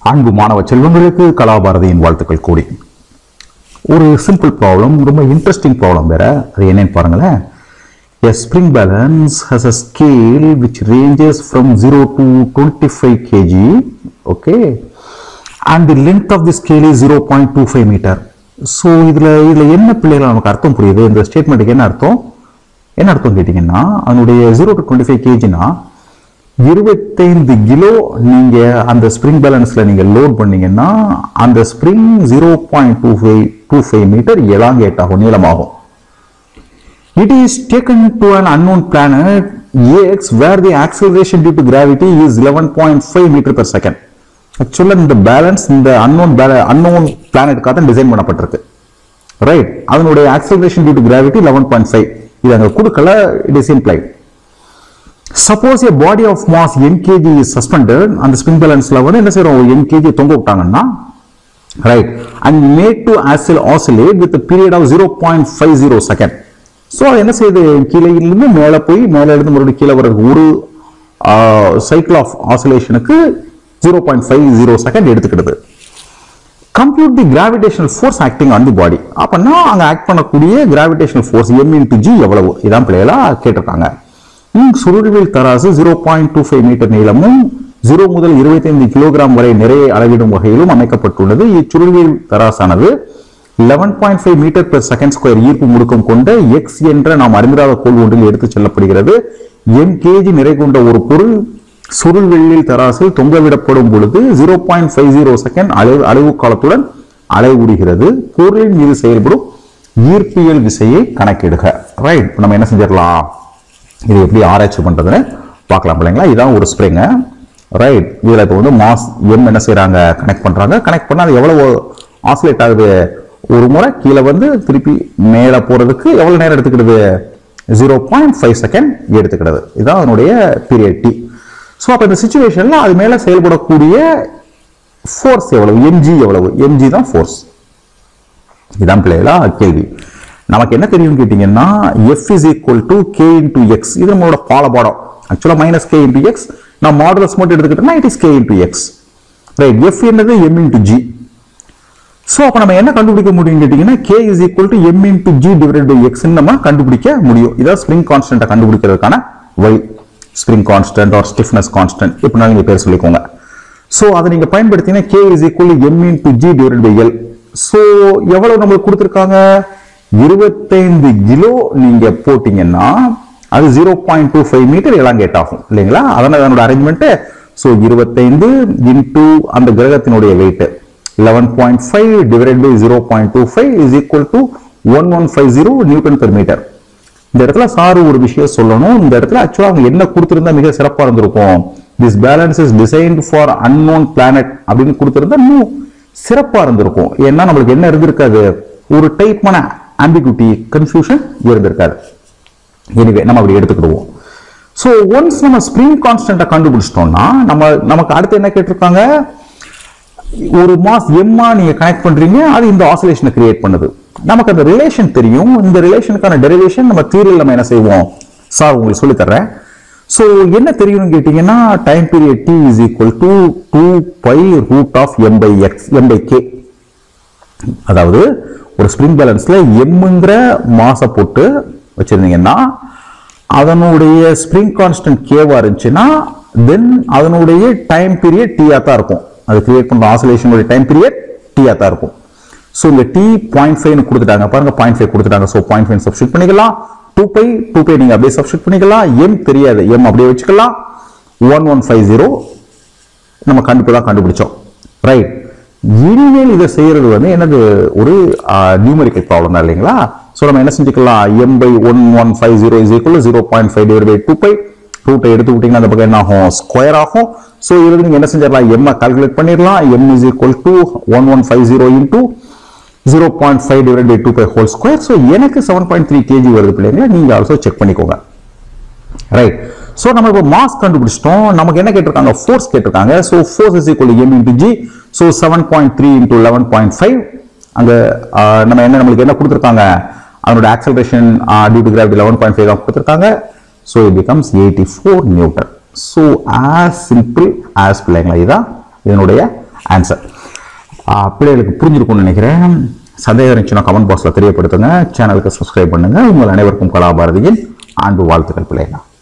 அன்பு மாணவ செல்வங்களுக்கு கலாபாரதியின் வாழ்த்துக்கள் கூடி. ஒரு சிம்பிள் ப்ராப்ளம், ரொம்ப இன்ட்ரெஸ்டிங் ப்ராப்ளம் வேற. அது என்னன்னு பாருங்களேன். A spring balance has a scale which ranges from 0 to 25 kg, okay, and the length of the scale is 0.25 meter. So இதுல என்ன பிள்ளைகள் நமக்கு அர்த்தம் புரியுது? இந்த ஸ்டேட்மெண்ட்டுக்கு என்ன அர்த்தம் கேட்டீங்கன்னா, அதனுடைய 0 to 25 kgனா 25 கிலோ நீங்க அந்த ஸ்ப்ரிங் பேலன்ஸ்ல நீங்க லோட் பண்ணீங்கன்னா அந்த ஸ்ப்ரிங் 0.25 மீட்டர் எலாங்கேட் ஆகும், நீளமாகும். It is taken to an unknown planet X where the acceleration due to gravity is 11.5 meter per second. Actually இந்த பேலன்ஸ் இந்த unknown பிளானட்காக தான் டிசைன் பண்ணப்பட்டிருக்கு, ரைட்? அதனுடைய acceleration due to gravity 11.5. இது அங்க கொடுக்கல, it is implied. Suppose a body of mass n kg is suspended and the spring balance ல வந்து என்ன செய்றோம், n kg தொங்க விட்டாங்கன்னா, right, and made to oscillate with a period of 0.50 second. So என்ன செய்யுது, கீழே இருந்து மேலே போய் மேலே இருந்து மறுபடியும் கீழே வர்றது ஒரு சைக்கிள் ஆஃப் ஆசிலேஷனுக்கு 0.50 செகண்ட் எடுத்துக்கிடுது. Compute the gravitational force acting on the body. அப்பனா அங்க ஆக்ட் பண்ணக்கூடிய gravitational force m into g எவ்வளவு, இதான் பிள்ளைகளா கேட்டிருக்காங்க. சுருள்வில் தராசு 0.25 மீட்டர் நீளமும் 0 முதல் 25 கிலோகிராம் வரை நிறைய அளவிடும் வகையிலும் அமைக்கப்பட்டுள்ளது. இச்சுருள்வில் தராசானது 11.5 மீட்டர் பெர் செகண்ட் ஸ்கொயர் ஈர்ப்பு முடுக்கம் கொண்ட x என்ற நாம் அறிந்திராத கோள் ஒன்றில் எடுத்துச் செல்லப்படுகிறது. n kg நிறை கொண்ட ஒரு பொருள் சுருள்வெளியில் தராசில் தொங்கவிடப்படும் பொழுது 0.50 செகண்ட் அளவு காலத்துடன் அலைவுறுகிறது. பொருளின் மீது செயல்படும் ஈர்ப்பியல் விசையை கணக்கிடுக. ரைட், நம்ம என்ன செஞ்சிடலாம், இது எப்படி ஆராய்ச்சி பண்றதுன்னு பார்க்கலாம் பிள்ளைங்களா. இதான் ஒரு ஸ்ப்ரிங், ரைட். இதுல இப்போ வந்து மாஸ் m என்ன செய்யறாங்க, கனெக்ட் பண்றாங்க. கனெக்ட் பண்ணா அது எவ்வளவு ஆசிலேட் ஆகுது, ஒரு முறை கீழே வந்து திருப்பி மேலே போறதுக்கு எவ்வளவு நேரம் எடுத்துக்கிடுது, 0.5 செகண்ட் எடுத்துக்கிடுது. இதுதான் அதனுடைய பீரியட் t. ஸோ அப்போ இந்த சிச்சுவேஷன்ல அது மேல செயல்படக்கூடிய ஃபோர்ஸ் எவ்வளவு, mg எவ்வளவு, mg தான் ஃபோர்ஸ். இதான் பிள்ளைகளா கேள்வி. நமக்கு என்ன தெரியும் கேட்டீங்கன்னா, f is equal to k into x. இது நம்மளோட பாடம். Actually minus k into x, நான் மாடுலஸ் மட்டும் எடுத்துக்கிட்டோம்னா it is k into x, right. f என்னது m into g. சோ அப்ப நம்ம என்ன கண்டுபிடிக்க முடியும் கேட்டீங்கன்னா, k is equal to m into g divided by x ன்னு நம்ம கண்டுபிடிக்க முடியும். இதான் ஸ்ப்ரிங் கான்ஸ்டன்ட்டை கண்டுபிடிக்கிறதுக்கான வழி. Spring constant or stiffness constant எப்படினாலும் நீங்க பேர் சொல்லிக்கோங்க. சோ அதை நீங்க பயன்படுத்தினா k is equal to m into g divided by l. So எவ்வளவு நம்மளுக்கு கொடுத்திருக்காங்க, 25 கிலோ நீங்க போட்டீங்கன்னா அது 0.25 மீட்டர் எலாங்கேட் ஆகும் இல்லைங்களா. அதனால அதனோட அரேஞ்ச்மெண்ட். சோ 25 இன்டு அந்த கிரகத்தினுடைய weight 11.5 divided by 0.25 is equal to 1150 newton per metre. இந்த இடத்துல சார் ஒரு விஷயம் சொல்லணும். இந்த இடத்துல ஆக்சுவலா அவங்க என்ன கொடுத்திருந்தா மிக சிறப்பா இருந்திருக்கும், this balance is designed for unknown planet அப்படின்னு கொடுத்திருந்தா இன்னும் சிறப்பா இருந்திருக்கும். ஏன்னா நம்மளுக்கு என்ன இருந்திருக்காது, ஒரு டைப்பான ஆம்பிகுட்டி, கன்ஃபியூஷன் இருந்திருக்காது. எனிவே நம்ம அப்படி எடுத்துக்கிடுவோம். ஸோ ஒன்ஸ் நம்ம ஸ்ப்ரிங் கான்ஸ்டன்ட்டை கண்டுபிடிச்சிட்டோம்னா நமக்கு அடுத்து என்ன கேட்டிருக்காங்க, ஒரு மாஸ் எம்மா நீங்க கனெக்ட் பண்றீங்க, அது இந்த ஆசிலேஷனை கிரியேட் பண்ணுது. நமக்கு அந்த ரிலேஷன் தெரியும். இந்த ரிலேஷனுக்கான டெரிவேஷன் நம்ம தியரியில் நம்ம என்ன செய்வோம், சார் உங்களுக்கு சொல்லி தர்றேன். சோ என்ன தெரியும்னு கேட்டீங்கன்னா, time period t is equal to 2 pi root of m by k. அதாவது ஒரு ஸ்ப்ரிங் பேலன்ஸ்ல எம்ங்கிற மாசை போட்டு வச்சிருந்தீங்கன்னா அதனுடைய ஸ்ப்ரிங் கான்ஸ்டன்ட் கேவா இருந்துச்சுன்னா தென் அதனுடைய டைம் பீரியட் டீயா தான் இருக்கும். அது கிரியேட் பண்ற ஆசிலேஷனோட டைம் பீரியட் டீயா தான் இருக்கும். ஸோ இந்த t 0.5 கொடுத்துட்டாங்க பாருங்க, 0.5 கொடுத்துட்டாங்க. ஸோ 0.5 சப்ஸ்டிட் பண்ணிக்கலாம். 2 pi நீங்க அப்படியே சப்ஸ்டிட் பண்ணிக்கலாம். m தெரியாது, m அப்படியே வச்சுக்கலாம். 1150 நம்ம கண்டுபிடிச்சோம், ரைட். இனிமேல் இதை செய்யறது வந்து என்னது, ஒரு நியூமெரிக்கல் ப்ராப்ளம் தான் இல்லைங்களா. ஸோ நம்ம என்ன செஞ்சுக்கலாம், m by 1150 is equal to 0.5 divided by 2 pi. ரூட்டை எடுத்து விட்டீங்கன்னா அந்த பக்கம் என்ன ஆகும், ஸ்கொயர் ஆகும். ஸோ இதுல நீங்க என்ன செஞ்சிடலாம், m கால்குலேட் பண்ணிடலாம். m is equal to 1150 into 0.5 divided by 2 pi whole square. So எனக்கு 7.3 kg வருது பிள்ளைங்க, நீங்க ஆல்சோ செக் பண்ணிக்கோங்க, ரைட். ஸோ நம்ம இப்போ மாஸ் கண்டுபிடிச்சிட்டோம். நமக்கு என்ன கேட்டிருக்காங்க, ஃபோர்ஸ் கேட்டிருக்காங்க. So force is equal to m into g. So 7.3 into 11.5. அங்க நம்ம நம்மளுக்கு என்ன கொடுத்திருக்காங்க, அதனோட ஆக்சலரேஷன் டியூ டு கிராவிட்டி 11.5 தான் கொடுத்திருக்காங்க. So it becomes 84 Newton. So as simple as பிள்ளைங்களா, இதுதான் இதனுடைய ஆன்சர். பிள்ளைகளுக்கு புரிஞ்சிருக்கும்னு நினைக்கிறேன். சந்தேகம் இருந்துச்சுன்னா கமெண்ட் பாக்ஸில் தெரியப்படுத்துங்க. சேனலுக்கு சப்ஸ்கிரைப் பண்ணுங்க. உங்கள் அனைவருக்கும் கலாபாரதியின் அன்பு வாழ்த்துக்கள் பிள்ளைகளா.